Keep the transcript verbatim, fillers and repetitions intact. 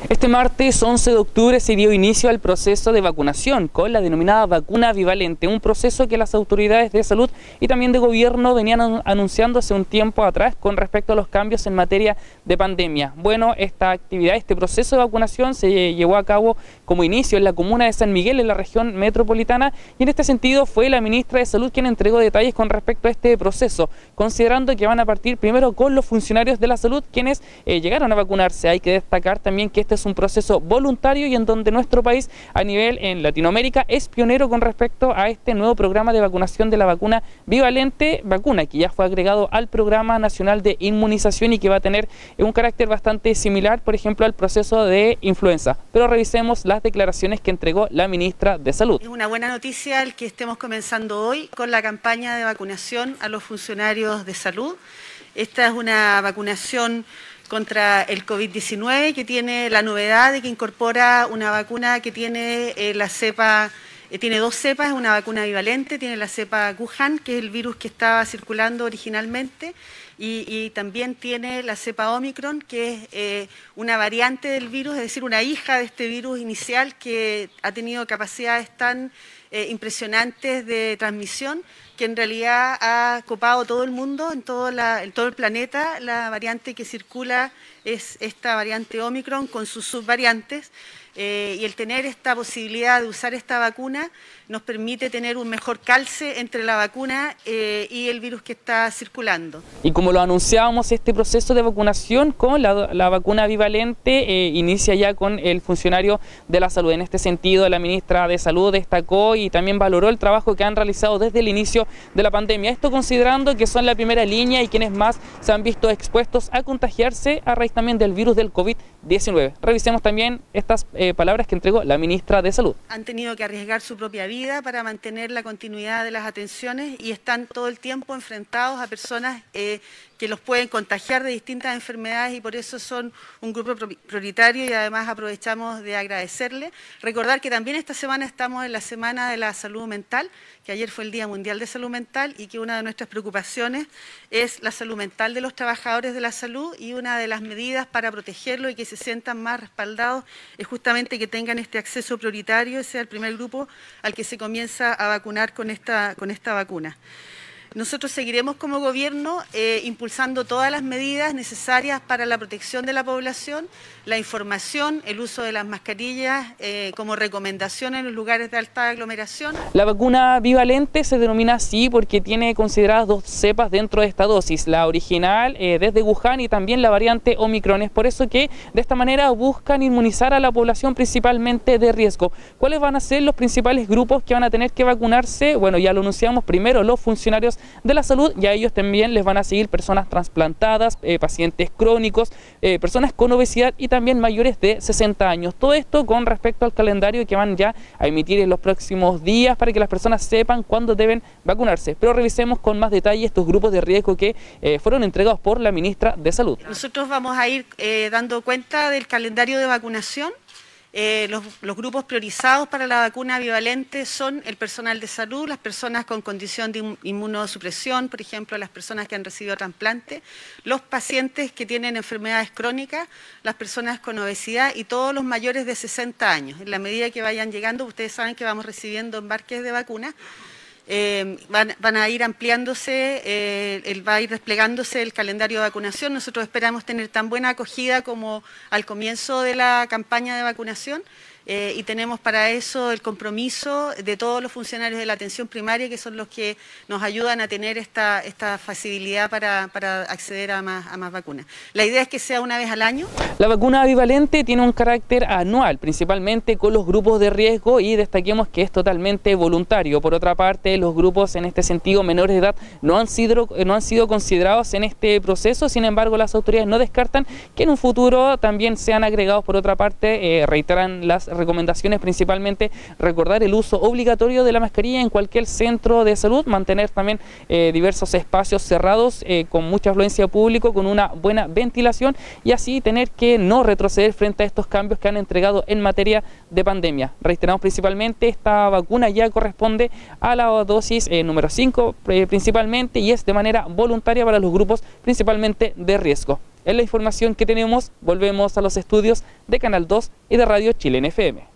Este martes once de octubre se dio inicio al proceso de vacunación con la denominada vacuna bivalente, un proceso que las autoridades de salud y también de gobierno venían anunciando hace un tiempo atrás con respecto a los cambios en materia de pandemia. Bueno, esta actividad, este proceso de vacunación se llevó a cabo como inicio en la comuna de San Miguel, en la región metropolitana, y en este sentido fue la ministra de Salud quien entregó detalles con respecto a este proceso, considerando que van a partir primero con los funcionarios de la salud quienes eh, llegaron a vacunarse. Hay que destacar también que este es un proceso voluntario y en donde nuestro país a nivel en Latinoamérica es pionero con respecto a este nuevo programa de vacunación de la vacuna bivalente, vacuna que ya fue agregado al Programa Nacional de Inmunización y que va a tener un carácter bastante similar, por ejemplo, al proceso de influenza. Pero revisemos las declaraciones que entregó la ministra de Salud. Es una buena noticia el que estemos comenzando hoy con la campaña de vacunación a los funcionarios de salud. Esta es una vacunación contra el COVID diecinueve que tiene la novedad de que incorpora una vacuna que tiene eh, la cepa, eh, tiene dos cepas, es una vacuna bivalente, tiene la cepa Wuhan, que es el virus que estaba circulando originalmente, y, y también tiene la cepa Omicron, que es eh, una variante del virus, es decir, una hija de este virus inicial que ha tenido capacidades tan eh, impresionantes de transmisión, que en realidad ha copado todo el mundo, en todo, la, en todo el planeta. La variante que circula es esta variante Omicron con sus subvariantes, eh, y el tener esta posibilidad de usar esta vacuna nos permite tener un mejor calce entre la vacuna eh, y el virus que está circulando. Y como lo anunciábamos, este proceso de vacunación con la, la vacuna bivalente eh, inicia ya con el funcionario de la salud. En este sentido, la ministra de Salud destacó y también valoró el trabajo que han realizado desde el inicio de la pandemia. Esto considerando que son la primera línea y quienes más se han visto expuestos a contagiarse a raíz también del virus del COVID diecinueve. Revisemos también estas eh, palabras que entregó la ministra de Salud. Han tenido que arriesgar su propia vida para mantener la continuidad de las atenciones y están todo el tiempo enfrentados a personas eh, que los pueden contagiar de distintas enfermedades y por eso son un grupo prioritario y además aprovechamos de agradecerle. Recordar que también esta semana estamos en la Semana de la Salud Mental, que ayer fue el Día Mundial de Salud Mental y que una de nuestras preocupaciones es la salud mental de los trabajadores de la salud y una de las medidas para protegerlo y que se sientan más respaldados es justamente que tengan este acceso prioritario y sea el primer grupo al que se comienza a vacunar con esta, con esta vacuna. Nosotros seguiremos como gobierno eh, impulsando todas las medidas necesarias para la protección de la población, la información, el uso de las mascarillas eh, como recomendación en los lugares de alta aglomeración. La vacuna bivalente se denomina así porque tiene consideradas dos cepas dentro de esta dosis, la original eh, desde Wuhan y también la variante Omicron. Es por eso que de esta manera buscan inmunizar a la población principalmente de riesgo. ¿Cuáles van a ser los principales grupos que van a tener que vacunarse? Bueno, ya lo anunciamos, primero los funcionarios de la salud, y a ellos también les van a seguir personas trasplantadas, eh, pacientes crónicos, eh, personas con obesidad y también mayores de sesenta años. Todo esto con respecto al calendario que van ya a emitir en los próximos días para que las personas sepan cuándo deben vacunarse. Pero revisemos con más detalle estos grupos de riesgo que eh, fueron entregados por la ministra de Salud. Nosotros vamos a ir eh, dando cuenta del calendario de vacunación. Eh, los, los grupos priorizados para la vacuna bivalente son el personal de salud, las personas con condición de inmunosupresión, por ejemplo, las personas que han recibido trasplante, los pacientes que tienen enfermedades crónicas, las personas con obesidad y todos los mayores de sesenta años. En la medida que vayan llegando, ustedes saben que vamos recibiendo embarques de vacunas. Eh, van, van a ir ampliándose, eh, el, va a ir desplegándose el calendario de vacunación. Nosotros esperamos tener tan buena acogida como al comienzo de la campaña de vacunación eh, y tenemos para eso el compromiso de todos los funcionarios de la atención primaria que son los que nos ayudan a tener esta, esta facilidad para, para acceder a más, a más vacunas. La idea es que sea una vez al año. La vacuna bivalente tiene un carácter anual, principalmente con los grupos de riesgo y destaquemos que es totalmente voluntario. Por otra parte, los grupos en este sentido menores de edad no han sido, no han sido considerados en este proceso, sin embargo las autoridades no descartan que en un futuro también sean agregados. Por otra parte, eh, reiteran las recomendaciones, principalmente recordar el uso obligatorio de la mascarilla en cualquier centro de salud, mantener también eh, diversos espacios cerrados eh, con mucha afluencia pública, con una buena ventilación y así tener que no retroceder frente a estos cambios que han entregado en materia de pandemia. Reiteramos principalmente, esta vacuna ya corresponde a la dosis eh, número cinco eh, principalmente y es de manera voluntaria para los grupos principalmente de riesgo. Es la información que tenemos. Volvemos a los estudios de Canal dos y de Radio Chilena F M.